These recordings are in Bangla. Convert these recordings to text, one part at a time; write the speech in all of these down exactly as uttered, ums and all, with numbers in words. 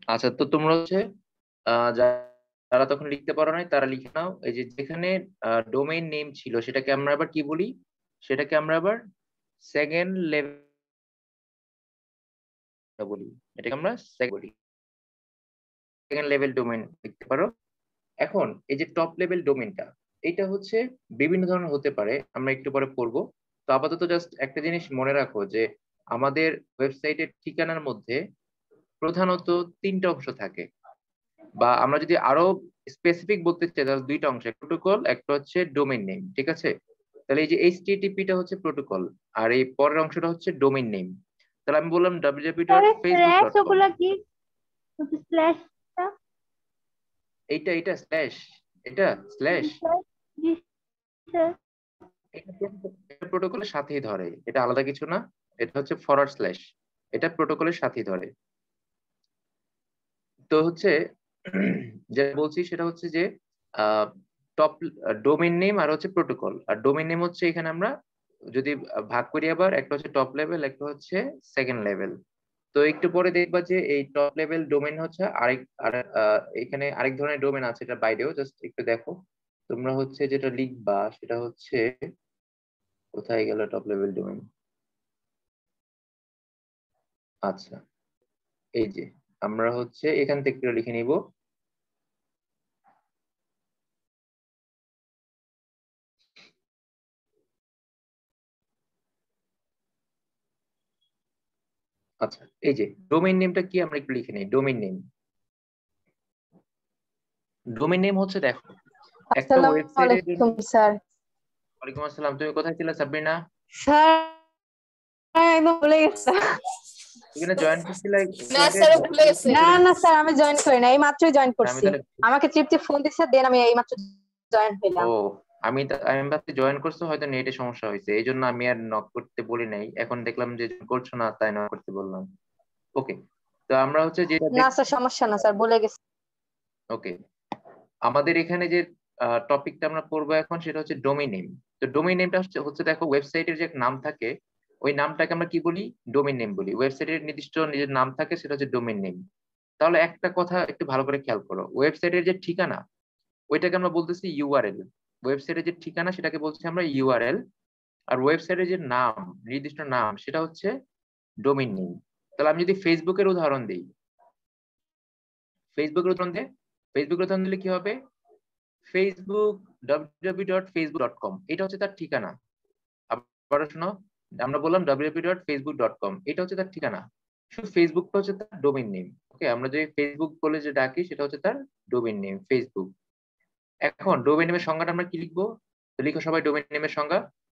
আচ্ছা, তো তোমরা হচ্ছে আহ, যারা তখন লিখতে পারো নাই তারা লিখে নাও। এই যে যেখানে ডোমেইন নেম ছিল সেটাকে আমরা আবার কি বলি? সেটাকে আমরা আবার সেকেন্ড লেভেল বলি। এটাকে আমরা second বলি, সেকেন্ড লেভেল ডোমেইন লিখতে পারো। এখন এই যে টপ লেভেল ডোমেইনটা, এটা হচ্ছে বিভিন্ন ধরনের হতে পারে, আমরা একটু পরে পড়বো। তো আপাতত জাস্ট একটা জিনিস মনে রাখো যে আমাদের ওয়েবসাইটের ঠিকানার মধ্যে প্রধানত তিনটা অংশ থাকে, বা আমরা যদি আরো স্পেসিফিক বলতে চাই তাহলে দুইটা অংশ, প্রোটোকল, একটা হচ্ছে ডোমেইন নেম। ঠিক আছে? তাহলে এই যে এইচটিটিপি টা হচ্ছে প্রোটোকল, আর এই পরের অংশটা হচ্ছে ডোমেইন নেম। তাহলে আমি বললাম W W dot sir Facebook slash dot com. ওগুলা কি? স্ল্যাশটা? এইটা এটা স্ল্যাশ, এটা স্ল্যাশ, জি স্যার। জি স্যার। এটা প্রোটোকলের সাথেই ধরে, এটা আলাদা কিছু না। এটা হচ্ছে ফরওয়ার্ড স্ল্যাশ, এটা প্রোটোকলের সাথেই ধরে। তো হচ্ছে যেটা বলছি সেটা হচ্ছে যে টপ ডোমেইন নেম আর হচ্ছে প্রোটোকল। আর ডোমেইন নেম হচ্ছে এখানে আমরা যদি ভাগ করি আবার, একটা হচ্ছে টপ লেভেল, একটা হচ্ছে সেকেন্ড লেভেল। তো একটু পরে দেখবা যে এই টপ লেভেল ডোমেইন হচ্ছে আরেক আর আহ, এখানে আরেক ধরনের ডোমেইন আছে, এটা বাইরেও, জাস্ট একটু দেখো। তোমরা হচ্ছে যেটা লিখবা সেটা হচ্ছে, কোথায় গেল টপ লেভেল ডোমেইন? আচ্ছা, এই যে আমরা হচ্ছে এখান থেকে একটু লিখে নিব। আচ্ছা, এই যে ডোমেইন নেমটা কি আমরা একটু লিখে নিই। ডোমেইন নেম, ডোমেইন নেম হচ্ছে দেখো একটা আসসালামু ওয়েবসাইটের জন্য। আলাইকুম স্যার। ওয়ালাইকুম আসসালাম, তুমি কোথায় ছিলে সাবরিনা? স্যার একদম ভুলে গেছে। এখানে জয়েন করছিলে একটু না আগে, স্যার join ভুলে গেছে। করে না চলে না গেছিলে। স্যার আমি জয়েন করি না, এই মাত্রই জয়েন আমি করছি। তাহলে, আমাকে তৃপ্তি ফোন দিচ্ছে, দেন আমি এই মাত্র জয়েন ও হইলাম। আমি তা- আমি ভাবছি জয়েন করছো, হয়তো নেটে সমস্যা হয়েছে, এই জন্য আমি আর নক করতে বলি নাই। এখন দেখলাম যে join করছো না, তাই নক করতে বললাম। ওকে, তো আমরা হচ্ছে যেটা না দেখ, স্যার সমস্যা না স্যার, ভুলে গেছি। ওকে, আমাদের এখানে যে টপিকটা আমরা পড়বো এখন সেটা হচ্ছে ডোমেইন নেম। তো ডোমেইন নেমটা হচ্ছে হচ্ছে দেখো ওয়েবসাইটের যে নাম থাকে, ওই নামটাকে আমরা কি বলি? ডোমেইন নেম বলি। ওয়েবসাইটের নির্দিষ্ট নিজের নাম থাকে, সেটা হচ্ছে ডোমেইন নেম। তাহলে একটা কথা একটু ভালো করে খেয়াল করো, ওয়েবসাইটের যে ঠিকানা ওইটাকে আমরা বলতেছি ইউআরএল। ওয়েবসাইটের যে ঠিকানা সেটাকে বলছি আমরা ইউআরএল। আর ওয়েবসাইটের যে নাম, নির্দিষ্ট নাম, সেটা হচ্ছে ডোমেইন নেম। তাহলে আমি যদি ফেসবুকের উদাহরণ দিই, ফেসবুকের উদাহরণ দে ফেসবুকের উদাহরণ দিলে কি হবে? Facebook, W W W dot Facebook dot com, এটা হচ্ছে তার ঠিকানা। আবার শোনো, আমরা বললাম W W W dot Facebook dot com, এটা হচ্ছে তার ঠিকানা। শুধু ফেসবুকটা হচ্ছে তার ডোমেইন নেম। ওকে, আমরা যে ফেসবুক বলে যে ডাকি সেটা হচ্ছে তার ডোমেইন নেম, ফেসবুক। এখন ডোমেইন নেমের সংজ্ঞাটা আমরা কি লিখবো? তো লিখো সবাই ডোমেইন নেমের সংজ্ঞা।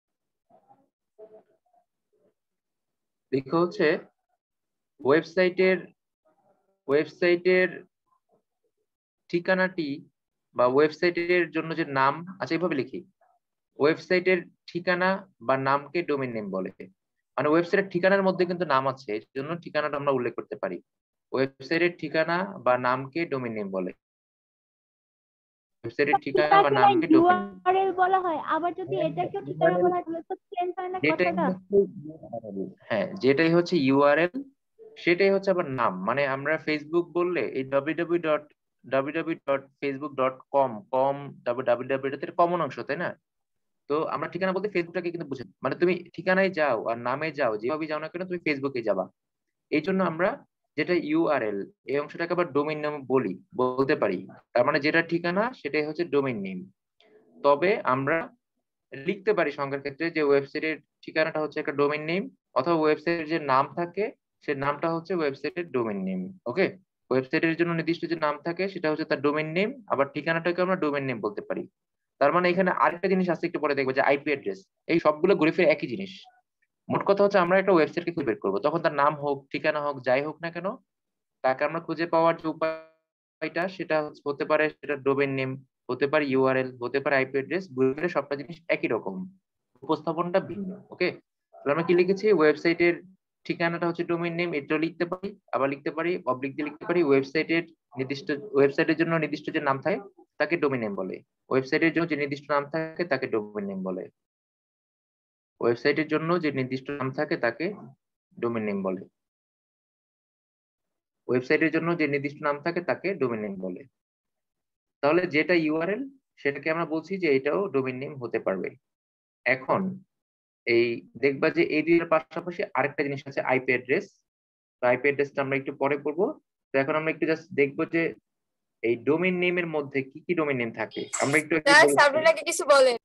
লিখো হচ্ছে ওয়েবসাইটের ওয়েবসাইটের ঠিকানাটি, বা ওয়েবসাইটের জন্য যে নাম, আচ্ছা এইভাবে লিখি, ওয়েবসাইটের ঠিকানা বা নামকে ডোমেইন নেম বলে। মানে ওয়েবসাইটের ঠিকানার মধ্যে কিন্তু নাম আছে, এই জন্য ঠিকানাটা আমরা উল্লেখ করতে পারি। ওয়েবসাইটের ঠিকানা বা নামকে ডোমেইন নেম বলে। ওয়েবসাইটের ঠিকানা বা এটাকে না নামকে ডোমেইন নেম। ইউআরএল বলা হয়, আবার যদি এটাকেও ঠিকানা বলা হয় তাহলে তো চেঞ্জ হয় না যেটাই কথাটা? হচ্ছে হ্যাঁ, যেটাই হচ্ছে ইউআরএল সেটাই হচ্ছে আবার নাম। মানে আমরা ফেসবুক বললে এই W W dot W W dot Facebook dot com, com W W W এর কমন অংশ, তাই না? তো আমরা ঠিকানা বলতে ফেসবুকটাকে কিন্তু বুঝি, মানে তুমি ঠিকানায় যাও আর নামে যাও, যেভাবে যাও না কেন তুমি ফেসবুকে যাবা। এই জন্য আমরা যেটা ইউআরএল, এই অংশটাকে আবার ডোমেইন নাম বলি, বলতে পারি। তার মানে যেটা ঠিকানা সেটাই হচ্ছে ডোমেইন নেম। তবে আমরা লিখতে পারি সংখ্যার ক্ষেত্রে যে ওয়েবসাইটের ঠিকানাটা হচ্ছে একটা ডোমেইন নেম, অথবা ওয়েবসাইটের যে নাম থাকে সে নামটা হচ্ছে ওয়েবসাইটের ডোমেইন নেম। ওকে, ওয়েবসাইটের জন্য নির্দিষ্ট যে নাম থাকে সেটা হচ্ছে তার ডোমেইন নেম, আবার ঠিকানাটাকে আমরা ডোমেইন নেম বলতে পারি। তার মানে এখানে আরেকটা জিনিস আছে, একটু পরে দেখবো, যে আইপি অ্যাড্রেস। এই সবগুলো ঘুরে ফিরে একই জিনিস। মোট কথা হচ্ছে আমরা একটা ওয়েবসাইটকে খুঁজে বের করবো, তখন তার নাম হোক, ঠিকানা হোক, যাই হোক না কেন, তাকে আমরা খুঁজে পাওয়ার যে উপায়টা সেটা হচ্ছে- হতে পারে সেটা ডোমেইন নেম, হতে পারে ইউআরএল, হতে পারে আইপি অ্যাড্রেস, ঘুরে ফিরে সবটা জিনিস একই রকম, উপস্থাপনটা ভিন্ন। ওকে, তাহলে আমরা কি লিখেছি? ওয়েবসাইটের ঠিকানাটা হচ্ছে ডোমেইন নেম, এটা লিখতে পারি। আবার লিখতে পারি অবলিক দিয়ে লিখতে পারি ওয়েবসাইটের নির্দিষ্ট, ওয়েবসাইটের জন্য নির্দিষ্ট যে নাম থাকে তাকে ডোমেইন নেম বলে। ওয়েবসাইটের জন্য যে নির্দিষ্ট নাম থাকে তাকে ডোমেইন নেম বলে। ওয়েবসাইটের জন্য যে নির্দিষ্ট নাম থাকে তাকে ডোমেইন নেম বলে। ওয়েবসাইটের জন্য যে নির্দিষ্ট নাম থাকে তাকে ডোমেইন নেম বলে। তাহলে যেটা ইউআরএল সেটাকে আমরা বলছি যে এটাও ডোমেইন নেম হতে পারবে। এখন এই দেখবা যে এই দুইয়ের পাশাপাশি আরেকটা জিনিস আছে আইপি অ্যাড্রেস। তো আইপি অ্যাড্রেসটা আমরা একটু পরে পড়বো। তো এখন আমরা একটু জাস্ট দেখবো যে এই ডোমেইন নেমের মধ্যে কি কি ডোমেইন নেম থাকে আমরা একটু একটু বলি। সাবরিনাকে কিছু বলেন।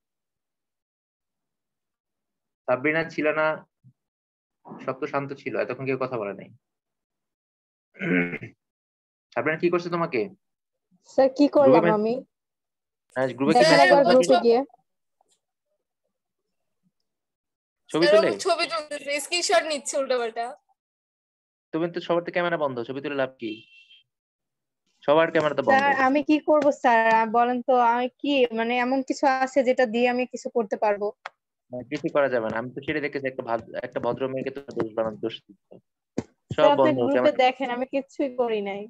সাবরিনা ছিল না, সব তো শান্ত ছিল, এতক্ষণ কেউ কথা বলে নাই। সাবরিনা কি করছে তোমাকে? স্যার কি করলাম আমি? গ্রুপে কি দেখেন একবার গ্রুপে গিয়ে ছবি তুলে ছবি তুলতেছে, স্ক্রিনশট নিচ্ছে উল্টাপাল্টা। তুমি তো সবার তো ক্যামেরা বন্ধ, ছবি তুলে লাভ কি? সবার ক্যামেরা তো বন্ধ। স্যার আমি কি করব স্যার বলেন তো, আমি কি মানে এমন কিছু আছে যেটা দিয়ে আমি কিছু করতে পারবো? কিছু করা যাবে না, আমি তো সেটা দেখেছি একটা একটা ভদ্র মেয়েকে তো দোষ বানানো দোষ সব বন্ধ। গ্রুপে দেখেন আমি কিছুই করি নাই।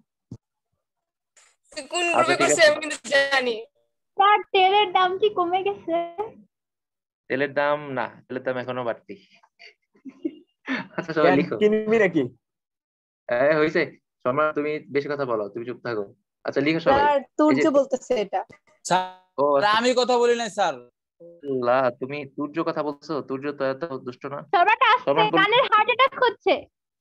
কোন গ্রুপে করছে আমি কিন্তু জানি। স্যার তেলের দাম কি কমে গেছে? তেলের দাম না, তেলের দাম এখনো বাড়তি। আচ্ছা সবাই লিখো। কিনবি নাকি? হ্যাঁ হইছে, সম্রাট তুমি বেশি কথা বলো, তুমি চুপ থাকো। আচ্ছা লিখো সবাই। স্যার তুর্য বলতেছে এটা। স্যার আমি কথা বলি নাই স্যার। আল্লাহ, তুমি তুর্য কথা বলছো? তুর্য তো এত দুষ্ট না। সম্রাট আসছে, কানের হার্ট অ্যাটাক হচ্ছে।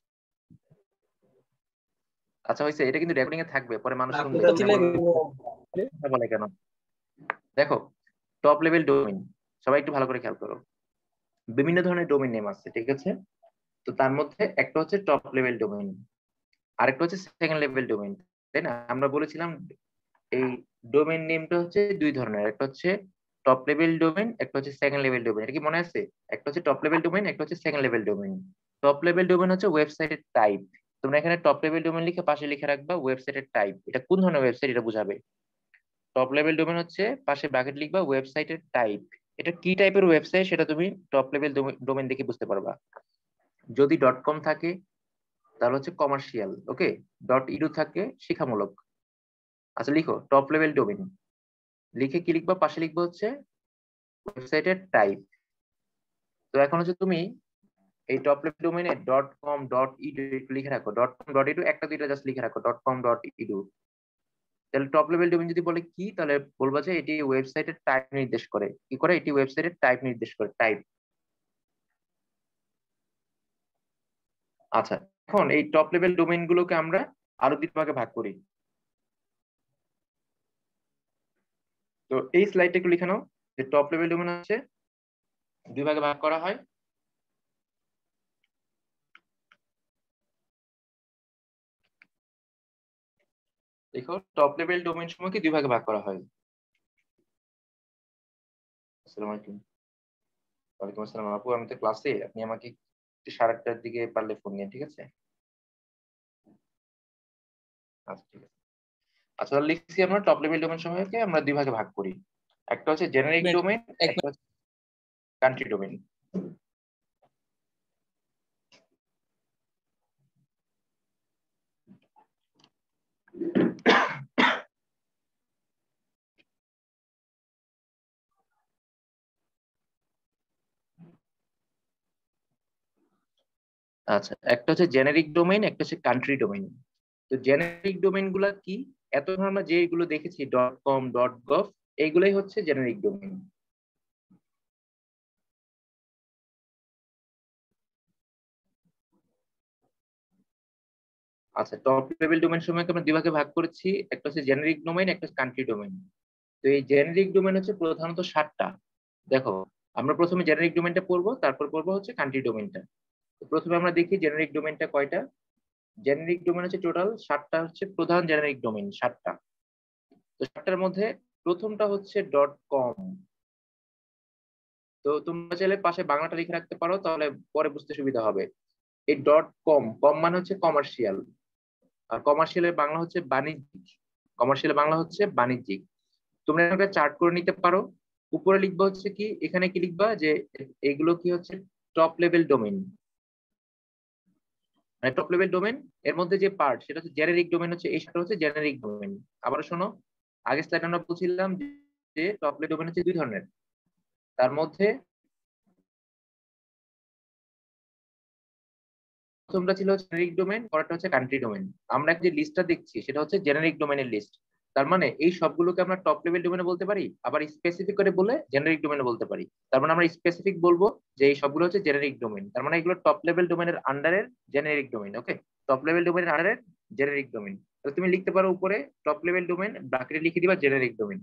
আচ্ছা হইছে, এটা কিন্তু রেকর্ডিং এ থাকবে, পরে মানুষ শুনবে বলে কেন। দেখো টপ লেভেল ডোমেইন, সবাই একটু ভালো করে খেয়াল করো। বিভিন্ন ধরনের ডোমেইন নেম আছে, ঠিক আছে? তো তার মধ্যে একটা হচ্ছে টপ লেভেল ডোমেইন, আরেকটা হচ্ছে সেকেন্ড লেভেল ডোমেইন, তাই না? আমরা বলেছিলাম এই ডোমেইন নেমটা হচ্ছে দুই ধরনের, একটা হচ্ছে টপ লেভেল ডোমেইন, একটা হচ্ছে সেকেন্ড লেভেল ডোমেইন। এটা কি মনে আছে? একটা হচ্ছে টপ লেভেল ডোমেইন, একটা হচ্ছে second level domain. Top level domain হচ্ছে ওয়েবসাইটের টাইপ। তোমরা এখানে টপ লেভেল ডোমেইন লিখে পাশে লিখে রাখবা ওয়েবসাইটের টাইপ, এটা কোন ধরনের ওয়েবসাইট এটা বুঝাবে। টপ লেভেল ডোমেইন হচ্ছে পাশে ব্র্যাকেট লিখবা ওয়েবসাইটের টাইপ, এটা কি টাইপের ওয়েবসাইট সেটা তুমি টপ লেভেল ডোমেইন দেখে বুঝতে পারবা। যদি ডট কম থাকে তাহলে হচ্ছে কমার্শিয়াল, ওকে। ডট ইডু থাকে শিক্ষামূলক। আচ্ছা লিখো টপ লেভেল ডোমেইন, লিখে কি লিখবা পাশে লিখবা হচ্ছে ওয়েবসাইটের টাইপ। তো এখন হচ্ছে তুমি এই টপ লেভেল ডোমেইনে ডট কম ডট ইডু লিখে রাখো, ডট কম ডট ইডু একটা দুইটা জাস্ট লিখে রাখো, ডট কম ডট ইডু। তাহলে টপ লেভেল ডোমেইন যদি বলে কি, তাহলে বলবা যে এটি ওয়েবসাইটের টাইপ নির্দেশ করে। কি করে? এটি ওয়েবসাইটের টাইপ নির্দেশ করে, টাইপ। আচ্ছা এখন এই টপ লেভেল ডোমেইন গুলোকে আমরা আরো দুই ভাগে ভাগ করি। তো এই স্লাইডটা একটু লিখে নাও যে টপ লেভেল ডোমেইন আছে দুই ভাগে ভাগ করা হয়। দেখো টপ লেভেল ডোমেইন সমূহকে দুই ভাগে ভাগ করা হয়। আসসালামু আলাইকুম। ওয়ালাইকুম আসসালাম আপু, আমি তো ক্লাসে, আপনি আমাকে সাড়ে আটটার দিকে পারলে ফোন নিন, ঠিক আছে? আচ্ছা ঠিক আছে। আচ্ছা তাহলে লিখছি আমরা টপ লেভেল ডোমেইন সমূহকে আমরা দুই ভাগে ভাগ করি, একটা হচ্ছে জেনারিক ডোমেইন, একটা হচ্ছে কান্ট্রি ডোমেইন। আচ্ছা একটা হচ্ছে জেনারিক ডোমেইন, একটা হচ্ছে কান্ট্রি ডোমেইন। তো জেনারিক ডোমেইন গুলা কি? এতক্ষণ আমরা যেগুলো দেখেছি ডট কম ডট গভ, এইগুলাই হচ্ছে জেনারিক ডোমেইন। আচ্ছা টপ লেভেল ডোমেইন সময়কে আমরা দুই ভাগে ভাগ করেছি, একটা হচ্ছে জেনারিক ডোমেইন, একটা হচ্ছে কান্ট্রি ডোমেইন। তো এই জেনারিক ডোমেইন হচ্ছে প্রধানত সাতটা। দেখো আমরা প্রথমে জেনারিক ডোমেইনটা পড়বো, তারপর পড়বো হচ্ছে কান্ট্রি ডোমেইনটা। তো প্রথমে আমরা দেখি জেনারিক ডোমেইনটা কয়টা। জেনারিক ডোমেইন হচ্ছে টোটাল সাতটা, হচ্ছে প্রধান জেনারিক ডোমেইন সাতটা। তো সাতটার মধ্যে প্রথমটা হচ্ছে ডট কম। তো তোমরা চাইলে পাশে বাংলাটা লিখে রাখতে পারো, তাহলে পরে বুঝতে সুবিধা হবে। এই ডট কম, কম মানে হচ্ছে কমার্শিয়াল, আর কমার্শিয়ালের বাংলা হচ্ছে বাণিজ্যিক। কমার্শিয়ালের বাংলা হচ্ছে বাণিজ্যিক। তোমরা একটা চার্ট করে নিতে পারো। উপরে লিখবা হচ্ছে কি, এখানে কি লিখবা যে এইগুলো কি হচ্ছে টপ লেভেল ডোমেইন, মানে টপ লেভেল ডোমেইন এর মধ্যে যে পার্ট সেটা হচ্ছে জেনারিক ডোমেইন, হচ্ছে এই সাথে হচ্ছে জেনারিক ডোমেইন। আবার শোনো, আগের স্লাইডে আমরা বলছিলাম যে টপ লেভেল ডোমেইন হচ্ছে দুই ধরনের, তার মধ্যে প্রথমটা ছিল জেনারিক ডোমেইন, পরেরটা হচ্ছে কান্ট্রি ডোমেইন। আমরা যে লিস্টটা দেখছি সেটা হচ্ছে জেনারিক ডোমেইনের লিস্ট। তার মানে এই সবগুলোকে আমরা টপ লেভেল ডোমেইনে বলতে পারি, আবার স্পেসিফিক করে বলে জেনারিক ডোমেইনে বলতে পারি। তার মানে আমরা স্পেসিফিক বলবো যে এই সবগুলো হচ্ছে জেনারিক ডোমেইন, তার মানে এগুলো টপ লেভেল ডোমেইনের আন্ডারের generic domain. Okay, top level ডোমেইনের আন্ডারের জেনারিক ডোমেইন। তাহলে তুমি লিখতে পারো উপরে টপ লেভেল ডোমেইন, ব্র্যাকেটে লিখে দিবা জেনারিক ডোমেইন।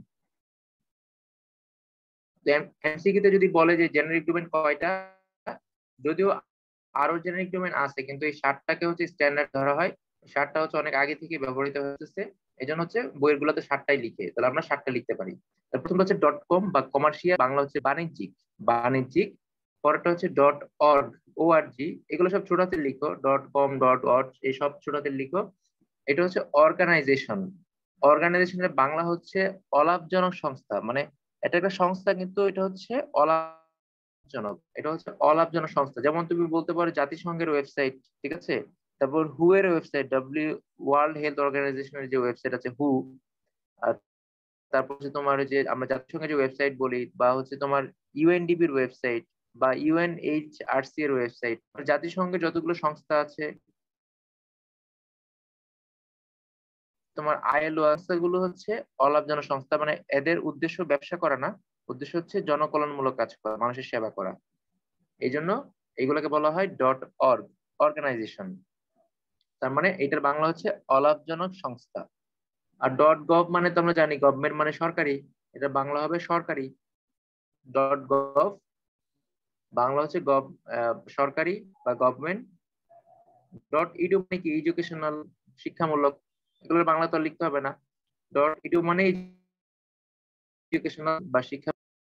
এমসিকিউতে যদি বলে যে জেনারিক ডোমেইন কয়টা, যদিও আরো জেনারিক ডোমেইন আছে কিন্তু এই ষাটটাকে হচ্ছে স্ট্যান্ডার্ড ধরা হয়। ষাটটা হচ্ছে অনেক আগে থেকে ব্যবহৃত হচ্ছে, এই জন্য হচ্ছে বইয়ের গুলোতে ষাটটাই লিখে, তাহলে আমরা ষাটটা লিখতে পারি। প্রথমটা হচ্ছে ডট কম বা কমার্শিয়াল, বাংলা হচ্ছে বাণিজ্যিক, বাণিজ্যিক। পরেরটা হচ্ছে ডট অর্গ, ও আর জি, এগুলো সব ছোট হাতে লিখো, ডট কম ডট অর্গ এই সব ছোট হাতে লিখো। এটা হচ্ছে অর্গানাইজেশন, অর্গানাইজেশনের বাংলা হচ্ছে অলাভজনক সংস্থা, মানে এটা একটা সংস্থা কিন্তু এটা হচ্ছে অলাভজনক, এটা হচ্ছে অলাভজনক সংস্থা। যেমন তুমি বলতে পারো জাতিসংঘের ওয়েবসাইট, ঠিক আছে, তারপর হু এর ওয়েবসাইট, ডব্লিউ ওয়ার্ল্ড হেলথ অর্গানাইজেশনের যে ওয়েবসাইট আছে হু, আর তারপর হচ্ছে তোমার যে আমরা জাতিসংঘের যে ওয়েবসাইট বলি, বা হচ্ছে তোমার ইউএনডিপির ওয়েবসাইট বা ইউএনএইচআরসি এর ওয়েবসাইট, জাতিসংঘের যতগুলো সংস্থা আছে, তোমার আইএলও গুলো হচ্ছে অলাভজনক সংস্থা, মানে এদের উদ্দেশ্য ব্যবসা করা না, উদ্দেশ্য হচ্ছে জনকল্যাণমূলক কাজ করা, মানুষের সেবা করা। এই জন্য এইগুলোকে বলা হয় ডট অর্গ, অর্গানাইজেশন। তার মানে এটার বাংলা হচ্ছে অলাভজনক সংস্থা। আর ডট গভ মানে তো আমরা জানি গভর্নমেন্ট মানে সরকারি, এটা বাংলা হবে সরকারি। ডট গভ বাংলা হচ্ছে গভ, সরকারি বা গভর্নমেন্ট। ডট ইডু মানে কি এডুকেশনাল, শিক্ষামূলক, এগুলো বাংলা তো লিখতে হবে না। ডট ইডু মানে এডুকেশনাল বা শিক্ষা।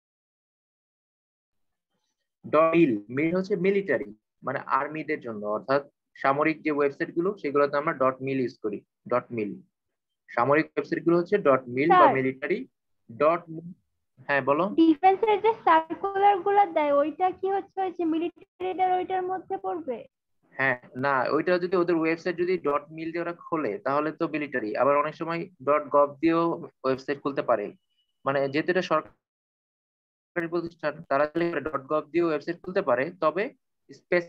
ডট মিল, মিল হচ্ছে মিলিটারি, মানে আর্মিদের জন্য, অর্থাৎ সামরিক যে ওয়েবসাইট গুলো সেগুলোতে আমরা ডট মিল ইউজ করি, ডট মিল। সামরিক ওয়েবসাইট গুলো হচ্ছে ডট মিল বা স্যার, মিলিটারি। ডট, হ্যাঁ বলো। ডিফেন্সের যে সার্কুলার গুলো দেয় ওইটা কি হচ্ছে ওই যে মিলিটারিদের ওইটার মধ্যে পড়বে? হ্যাঁ, না ওইটা যদি ওদের ওয়েবসাইট যদি ডট মিল দিয়ে ওরা খোলে তাহলে তো মিলিটারি, আবার অনেক সময় ডট গভ দিয়েও ওয়েবসাইট খুলতে পারে, মানে যেহেতু এটা সরকারি প্রতিষ্ঠান তারা ডট গভ দিয়ে ওয়েবসাইট খুলতে পারে, তবে স্পেস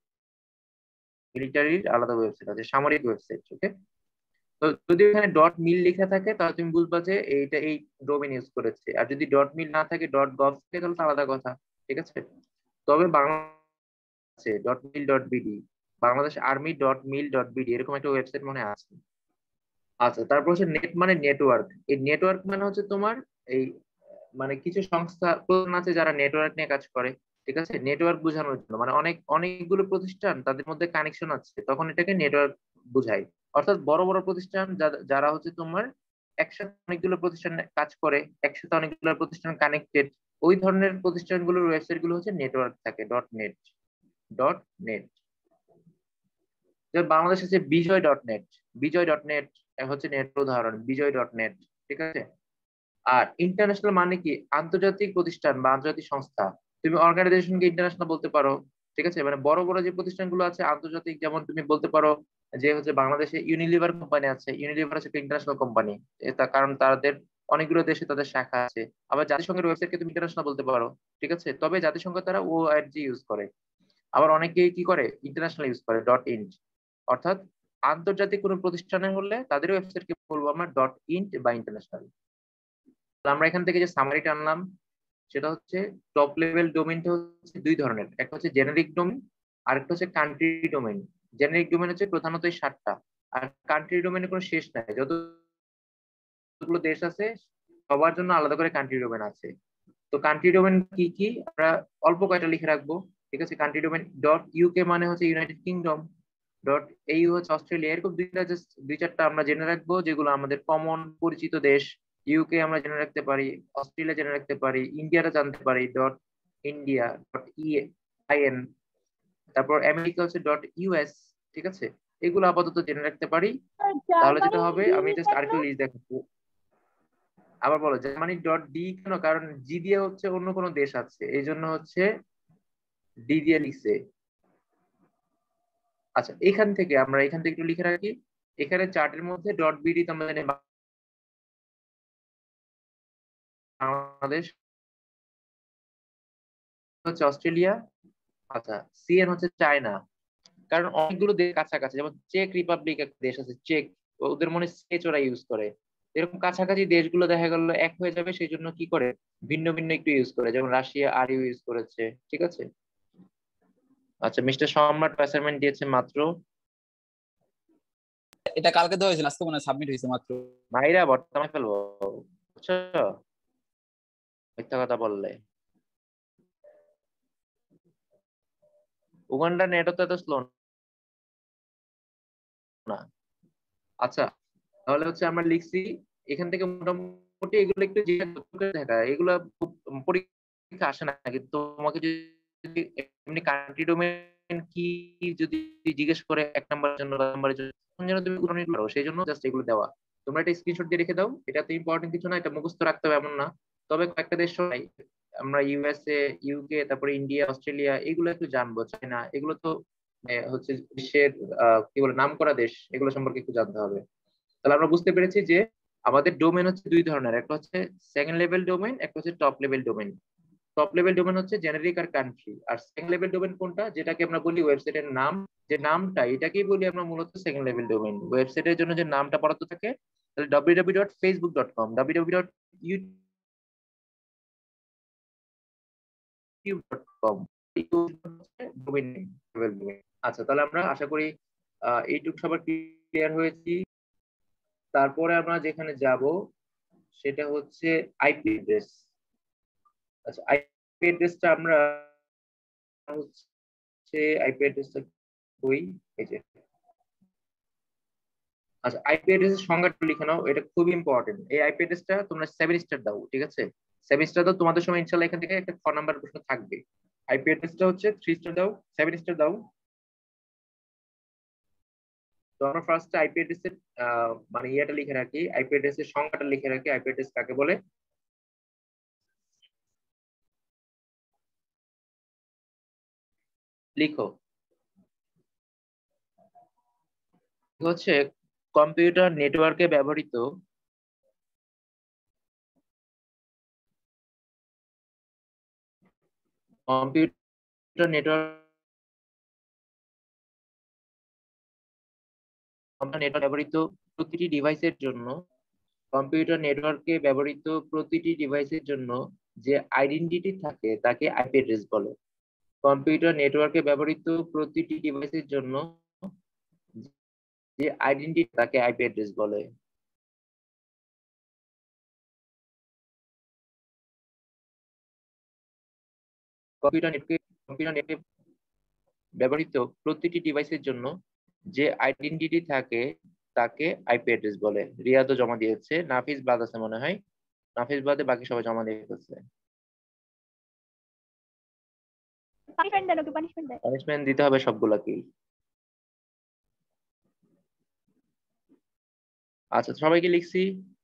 মিলিটারির আলাদা ওয়েবসাইট আছে, সামরিক ওয়েবসাইট। ওকে, তো যদি এখানে ডট মিল লেখা থাকে তাহলে তুমি বুঝবা যে এইটা এই ডোমেইন ইউজ করেছে, আর যদি ডট মিল না থাকে ডট গভ থাকে তাহলে তো আলাদা কথা, ঠিক আছে। তবে বাংলা আছে dot mil dot BD, Bangladesh army dot mil dot BD, এরকম একটা ওয়েবসাইট মনে আছে। আচ্ছা, তারপর হচ্ছে নেট মানে নেটওয়ার্ক। এই নেটওয়ার্ক মানে হচ্ছে তোমার এই মানে কিছু সংস্থা প্রধান আছে যারা নেটওয়ার্ক নিয়ে কাজ করে, ঠিক আছে, নেটওয়ার্ক বোঝানোর জন্য, মানে অনেক অনেকগুলো প্রতিষ্ঠান তাদের মধ্যে কানেকশন আছে তখন এটাকে নেটওয়ার্ক বোঝায়। অর্থাৎ বড় বড় প্রতিষ্ঠান যারা হচ্ছে তোমার একসাথে অনেকগুলো প্রতিষ্ঠান কাজ করে, একসাথে অনেকগুলো প্রতিষ্ঠান কানেক্টেড, ওই ধরনের প্রতিষ্ঠানগুলোর ওয়েবসাইট গুলো হচ্ছে নেটওয়ার্ক থাকে, dot net, dot net. Bangladesh হচ্ছে Bijoy dot net, Bijoy dot net হচ্ছে নেট উদাহরণ, বিজয় ডট নেট, ঠিক আছে। আর ইন্টারন্যাশনাল মানে কি আন্তর্জাতিক প্রতিষ্ঠান বা আন্তর্জাতিক সংস্থা, তুমি অর্গানাইজেশনকে ইন্টারন্যাশনাল বলতে পারো, ঠিক আছে, মানে বড় বড় যে প্রতিষ্ঠানগুলো আছে আন্তর্জাতিক, যেমন তুমি বলতে পারো যে হচ্ছে বাংলাদেশে ইউনিলিভার কোম্পানি আছে, ইউনিলিভার হচ্ছে একটা ইন্টারন্যাশনাল কোম্পানি, কারণ তাদের অনেকগুলো দেশে তাদের শাখা আছে। আবার জাতিসংঘের ওয়েবসাইটকে তুমি ইন্টারন্যাশনাল বলতে পারো, ঠিক আছে, তবে জাতিসংঘ তারা ও আর জি ইউজ করে। আবার অনেকেই কি করে ইন্টারন্যাশনাল ইউজ করে, ডট ইন্ট, অর্থাৎ আন্তর্জাতিক কোনো প্রতিষ্ঠানে হলে তাদের ওয়েবসাইটকে বলবো আমরা ডট ইন্ট বা ইন্টারন্যাশনাল। আমরা এখান থেকে যে সামারিটা আনলাম সেটা হচ্ছে টপ লেভেল ডোমেইনটা হচ্ছে দুই ধরনের, একটা হচ্ছে জেনারিক ডোমেইন আর একটা হচ্ছে কান্ট্রি ডোমেইন। জেনারিক ডোমেইন হচ্ছে প্রধানত এই সাতটা, আর কান্ট্রি ডোমেইনের কোনো শেষ নাই, যতগুলো দেশ আছে সবার জন্য আলাদা করে কান্ট্রি ডোমেইন আছে। তো কান্ট্রি ডোমেইন কি কি আমরা অল্প কয়টা লিখে রাখবো, ঠিক আছে। কান্ট্রি ডোমেইন ডট ইউকে মানে হচ্ছে ইউনাইটেড কিংডম, ডট এইউ হচ্ছে অস্ট্রেলিয়া, এরকম দুইটা জাস্ট দুই চারটা আমরা জেনে রাখবো যেগুলো আমাদের কমন পরিচিত দেশ। ইউকে আমরা জেনে রাখতে পারি, অস্ট্রেলিয়া জেনে রাখতে পারি, ইন্ডিয়াটা জানতে পারি, dot India, dot E IN. তারপর আমেরিকা হচ্ছে ডট ইউএস, ঠিক আছে, এগুলো আপাতত জেনে রাখতে পারি। তাহলে যেটা হবে, আমি জাস্ট আরেকটু লিস্ট দেখাবো। আবার বলো জার্মানি ডট ডি কেন, কারণ জি দিয়ে হচ্ছে অন্য কোনো দেশ আছে এই জন্য হচ্ছে ডি দিয়ে লিখছে। আচ্ছা, এখান থেকে আমরা এখান থেকে একটু লিখে রাখি, এখানে চার্টের মধ্যে ডট বিডি তোমরা জানি বাংলাদেশ হচ্ছে অস্ট্রেলিয়া, আচ্ছা সিএন হচ্ছে চায়না, কারণ অনেকগুলো দেশ কাছাকাছি, যেমন চেক রিপাবলিক একটা দেশ আছে, চেক, ওদের মনে চেচ ওরা ইউজ করে। এরকম কাছাকাছি দেশগুলো দেখা গেল এক হয়ে যাবে, সেই জন্য কি করে ভিন্ন ভিন্ন একটু ইউজ করে, যেমন রাশিয়া আর ইউ ইউজ করেছে, ঠিক আছে। আচ্ছা, মিস্টার সম্রাট অ্যাসাইনমেন্ট দিয়েছে মাত্র। এটা কালকে দেওয়া হয়েছিল, আজকে মনে হয় সাবমিট হয়েছে মাত্র। ভাইরা বর্তমানে ফেলবো, বুঝছো, মিথ্যা কথা বললে। উগান্ডার নেটও তো এত স্লো না। আচ্ছা, তাহলে হচ্ছে আমরা লিখছি এখান থেকে মোটামুটি এগুলো একটু দেখা, এগুলো পরীক্ষা আসে না, কিন্তু তোমাকে যদি এমনি কান্ট্রি ডোমেইন কি যদি জিজ্ঞেস করে এক নাম্বারের জন্য বা নাম্বারের জন্য, তখন যেন তুমি উদাহরণ দিতে পারো, সেই জন্য জাস্ট এগুলো দেওয়া। তোমরা একটা স্ক্রিনশট দিয়ে রেখে দাও, এটা তো ইম্পর্টেন্ট কিছু না, এটা মুখস্থ রাখতে হবে এমন না। তবে কয়েকটা দেশ নাই, আমরা ইউএসএ, ইউকে, তারপরে ইন্ডিয়া, অস্ট্রেলিয়া, এগুলো একটু জানবো, চাইনা, এগুলো তো হচ্ছে বিশ্বের আহ কি বলে নাম করা দেশ, এগুলো সম্পর্কে একটু জানতে হবে। তাহলে আমরা বুঝতে পেরেছি যে আমাদের ডোমেন হচ্ছে দুই ধরনের, একটা হচ্ছে সেকেন্ড লেভেল ডোমেন, একটা হচ্ছে top level domain. Top level domain হচ্ছে জেনারিক আর কান্ট্রি, আর সেকেন্ড লেভেল ডোমেন কোনটা, যেটাকে আমরা বলি ওয়েবসাইটের নাম, যে নামটা, এটাকেই বলি আমরা মূলত সেকেন্ড লেভেল ডোমেন। ওয়েবসাইটের জন্য যে নামটা বরাদ্দ থাকে, তাহলে W W W dot Facebook dot com, W W W dot YouTube dot com, domain name. আচ্ছা, তাহলে আমরা আশা করি আহ এইটুকু সবার ক্লিয়ার হয়েছি। তারপরে আমরা যেখানে যাব সেটা হচ্ছে আইপি অ্যাড্রেস। আচ্ছা, আইপি অ্যাড্রেসটা আমরা হচ্ছে আইপি অ্যাড্রেসটা কই, এই যে। আচ্ছা, আইপি অ্যাড্রেসের সংজ্ঞাটা লিখে নাও, এটা খুব ইম্পর্টেন্ট। এই আইপি অ্যাড্রেসটা তোমরা সেভেন স্টার দাও, ঠিক আছে। সেভেন স্টার দাও, তোমাদের সময় ইনশাআল্লাহ এখান থেকে একটা ছ নাম্বার প্রশ্ন থাকবে। আইপি অ্যাড্রেসটা হচ্ছে থ্রি স্টার দাও, সেভেন স্টার দাও। তো আমরা ফার্স্টে আইপি অ্যাড্রেসের মানে ইয়েটা লিখে রাখি, আইপি অ্যাড্রেসের সংজ্ঞাটা লিখে রাখি, আইপি অ্যাড্রেস কাকে বলে। লিখো, হচ্ছে কম্পিউটার নেটওয়ার্কে ব্যবহৃত কম্পিউটার নেটওয়ার্ক নেটওয়ার্ক ব্যবহৃত প্রতিটি ডিভাইসের জন্য কম্পিউটার নেটওয়ার্কে ব্যবহৃত প্রতিটি ডিভাইসের জন্য যে আইডেন্টিটি থাকে তাকে আইপি অ্যাড্রেস বলে। কম্পিউটার নেটওয়ার্কে ব্যবহৃত প্রতিটি ডিভাইসের জন্য যে আইডেন্টিটি তাকে আইপি অ্যাড্রেস বলে। কম্পিউটার নেটওয়ার্কে কম্পিউটার নেটে ব্যবহৃত প্রতিটি ডিভাইসের জন্য যে আইডেন্টিটি থাকে তাকে আইপি অ্যাড্রেস বলে। রিয়াদও জমা দিয়েছে, নাফিস বাদ আছে মনে হয়, নাফিস বাদে বাকি সবাই জমা দিয়ে ফেলছে। পানিশমেন্ট দেন, ওকে পানিশমেন্ট দেন। পানিশমেন্ট দিতে হবে সবগুলাকেই। আচ্ছা, সবাইকে লিখছি।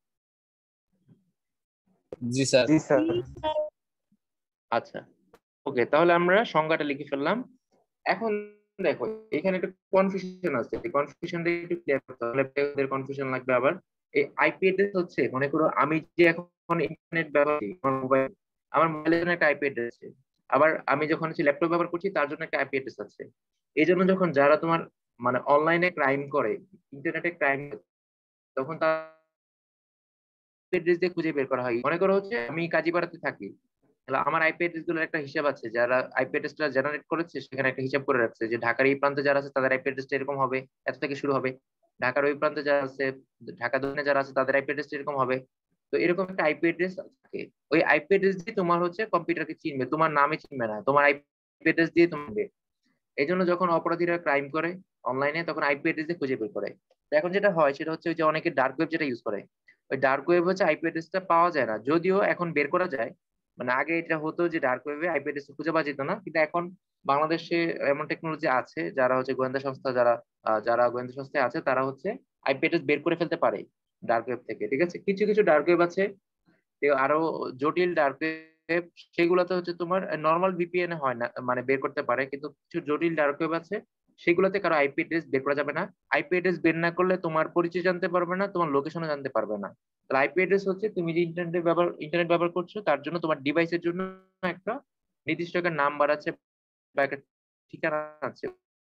জি স্যার। জি স্যার। আচ্ছা, ওকে, তাহলে আমরা সংজ্ঞাটা লিখে ফেললাম। এখন দেখো এখানে একটা কনফিউশন আছে, এই কনফিউশনটা একটু ক্লিয়ার করতে হবে, তাহলে কনফিউশন লাগবে আবার। এই আইপি অ্যাড্রেস হচ্ছে, মনে করো আমি যে এখন ইন্টারনেট ব্যবহার করি, আমার মোবাইল, আমার মোবাইলের জন্য একটা আইপি অ্যাড্রেস আছে, আবার আমি যখন হচ্ছে ল্যাপটপ ব্যবহার করছি তার জন্য একটা আইপি অ্যাড্রেস আছে। এই জন্য যখন যারা তোমার মানে অনলাইনে ক্রাইম করে, ইন্টারনেটে ক্রাইম, তখন তার অ্যাড্রেস দিয়ে খুঁজে বের করা হয়। মনে করো হচ্ছে আমি কাজীপাড়াতে থাকি, তাহলে আমার আইপি অ্যাড্রেস গুলোর একটা হিসাব আছে, যারা আইপি অ্যাড্রেসটা জেনারেট করেছে সেখানে একটা হিসাব করে রাখছে যে ঢাকার এই প্রান্তে যারা আছে তাদের আইপি অ্যাড্রেসটা এরকম হবে, এত থেকে শুরু হবে। ঢাকার ওই প্রান্তে যারা আছে, ঢাকা দক্ষিণে যারা আছে তাদের আইপি অ্যাড্রেসটা এরকম হবে। তো এরকম একটা আইপি অ্যাড্রেস থাকে, ওই আইপি অ্যাড্রেস দিয়ে তোমার হচ্ছে কম্পিউটারকে চিনবে, তোমার নামে চিনবে না, তোমার আইপি অ্যাড্রেস দিয়ে তোমাকে। এই জন্য যখন অপরাধীরা ক্রাইম করে অনলাইনে, তখন আইপি অ্যাড্রেস দিয়ে খুঁজে বের করে। তো এখন যেটা হয় সেটা হচ্ছে ওই যে অনেকে ডার্ক ওয়েব যেটা ইউজ করে, ওই ডার্ক ওয়েব হচ্ছে আইপি অ্যাড্রেসটা পাওয়া যায় না, যদিও এখন বের করা যায়। মানে আগে এটা হতো যে ডার্ক ওয়েবে আইপি অ্যাড্রেস খুঁজে পাওয়া যেত না, কিন্তু এখন বাংলাদেশে এমন টেকনোলজি আছে, যারা হচ্ছে গোয়েন্দা সংস্থা, যারা যারা গোয়েন্দা সংস্থায় আছে তারা হচ্ছে আইপি অ্যাড্রেস বের করে ফেলতে পারে ডার্ক ওয়েব থেকে, ঠিক আছে। কিছু কিছু ডার্ক ওয়েব আছে, আরো জটিল ডার্ক ওয়েব, সেগুলোতে হচ্ছে তোমার নর্মাল ভিপিএন হয় না, মানে বের করতে পারে, কিন্তু কিছু জটিল ডার্ক ওয়েব আছে সেগুলোতে কারো আইপি অ্যাড্রেস বের করা যাবে না। আইপি অ্যাড্রেস বের না করলে তোমার পরিচয় জানতে পারবে না, তোমার লোকেশনও জানতে পারবে না। তাহলে আইপি অ্যাড্রেস হচ্ছে তুমি যে ইন্টারনেট ব্যবহার ইন্টারনেট ব্যবহার করছো তার জন্য তোমার ডিভাইসের জন্য একটা নির্দিষ্ট একটা নাম্বার আছে বা একটা ঠিকানা আছে,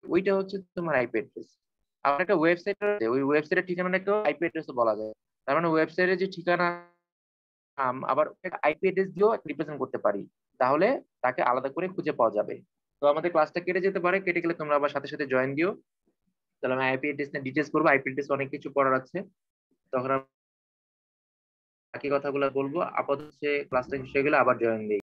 ওইটা হচ্ছে তোমার আইপি অ্যাড্রেস। আমার একটা ওয়েবসাইট আছে, ওই ওয়েবসাইটের ঠিকানাটাকেও আইপি অ্যাড্রেস বলা যায়। তার মানে ওয়েবসাইটের যে ঠিকানা নাম আবার আইপি অ্যাড্রেস দিয়েও রিপ্রেজেন্ট করতে পারি, তাহলে তাকে আলাদা করে খুঁজে পাওয়া যাবে। তো আমাদের ক্লাসটা কেটে যেতে পারে, কেটে গেলে তোমরা আবার সাথে সাথে জয়েন দিও। তাহলে আমি আইপি অ্যাড্রেস নিয়ে ডিটেইলস করবো, আইপি অ্যাড্রেস অনেক কিছু পড়ার আছে, তখন বাকি কথাগুলো বলবো। আপাতত ক্লাসটা শেষ হয়ে গেলে আবার জয়েন দিই।